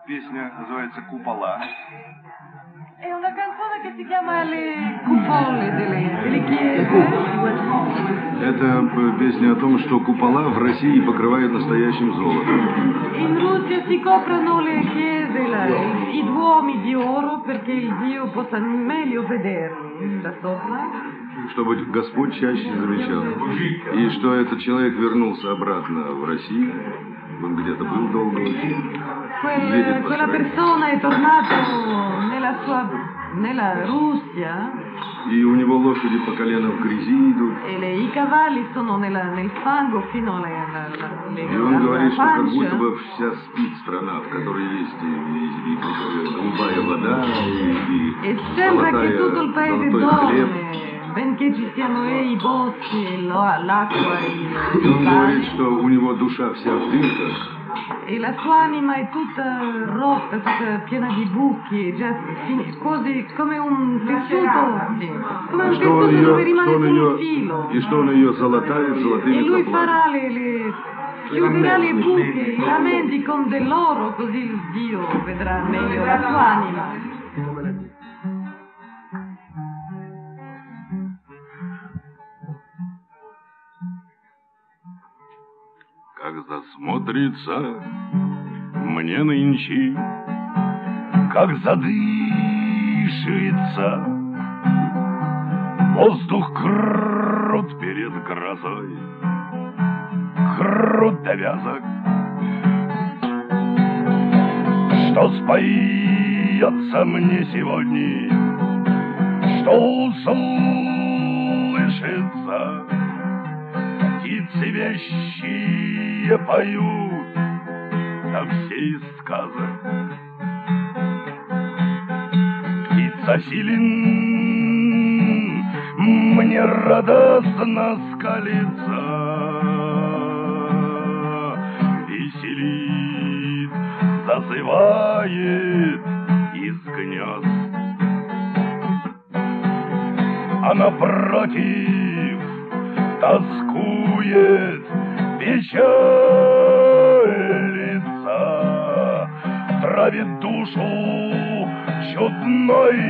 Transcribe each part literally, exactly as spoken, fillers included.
Песня называется «Купола». È una canzone che si chiama Le cupole delle, delle chiese. Это песня о том, что купола в России покрывают настоящим золотом. In Russia si coprono le chiese, la, i duomi di oro perché il Dio possa meglio vederli da sopra. Чтобы Господь чаще замечал. И что этот человек вернулся обратно в Россию. Он где-то был долго. Quel, quella persona è tornato nella sua nella Russia. И у него лошади по колено в грязи идут. E le, i cavalli sono nella, nel fango fino alle, alla, alle, и он говорит, что как pancia. будто бы вся спит страна, в которой есть и, и, и голубая вода, и, и e sembra золотая, che tutto il paese dorme. Benché ci siano i boschi, l'acqua, и он говорит, что у него душа вся в дырках. E la sua anima è tutta rotta, tutta piena di buchi, già così come un tessuto, sì, come un tessuto dove rimane solo un filo. И что он ее золотает золотыми E lui заплатами. farà le, le chiuderà le buche, i lamenti con dell'oro, così il Dio vedrà meglio la sua anima. Как засмотрится мне нынче, как задышится, воздух крут перед грозой, крут до вязок, что споется мне сегодня, что услышится. Птицы вещие поют, там все из сказок. Птица силен, мне радостно скалится, веселит, зазывает из гнезд. А напротив тоскует, печалится, травит душу чудной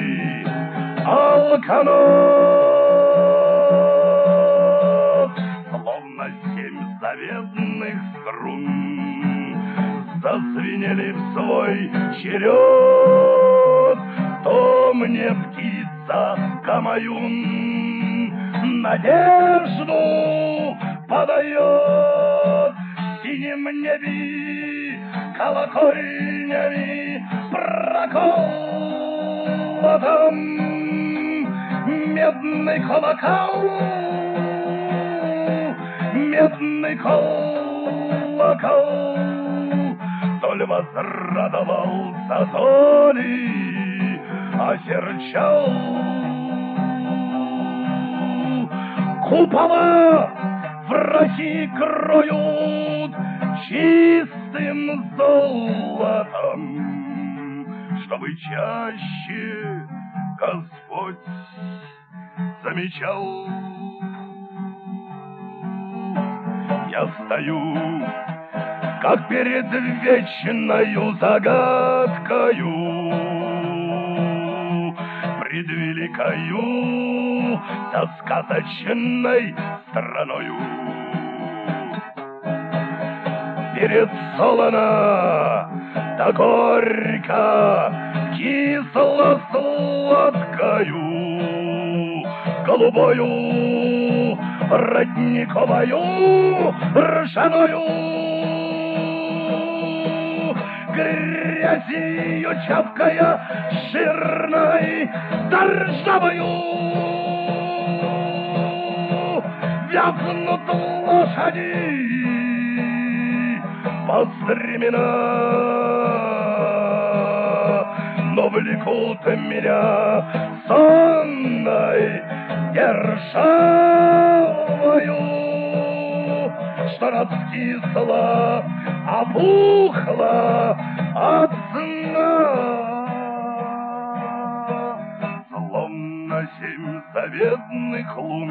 алканот, словно семь заветных струн зазвенели в свой черед. То мне птица Камаюн надежду подает, в синем небе колокольнями проколотом медный колокол, медный колокол, то ли возрадовался, то ли осерчал. Купола в России кроют чистым золотом, чтобы чаще Господь замечал. Я стою, как перед вечною загадкою, пред великою со сказочной страною. Перед солоно да горько, кисло-сладкою, голубою, родниковою, ржаною, грязью чавкая, жирной, да ржавою. Вязнут лошади по стремена, но влекут меня сонной державою, что раскисла, опухла от сна, словно семь заветных лун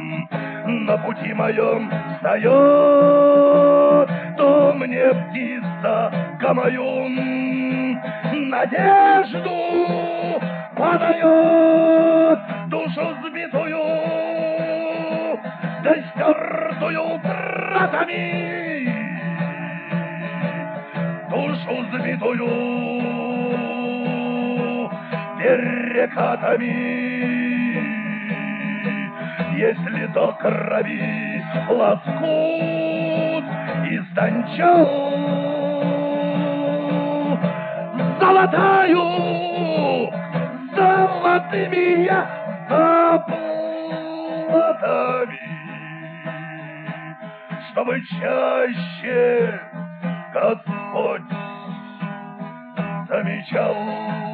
на пути моем встает, то мне птица сердца Гамаюн надежду подает, душу сбитую, да стертую тратами, душу сбитую перекатами. Если до крови лоскут истончал, золотаю, золотыми я заплатами, чтобы чаще Господь замечал.